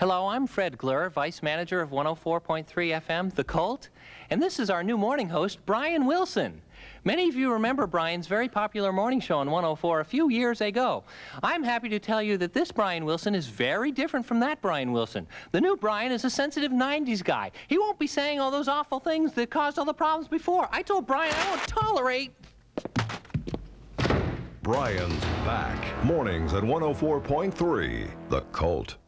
Hello, I'm Fred Glur, Vice Manager of 104.3 FM, The COLT, and this is our new morning host, Brian Wilson. Many of you remember Brian's very popular morning show on 104 a few years ago. I'm happy to tell you that this Brian Wilson is very different from that Brian Wilson. The new Brian is a sensitive 90s guy. He won't be saying all those awful things that caused all the problems before. I told Brian I won't tolerate... Brian's back. Mornings at 104.3, The COLT.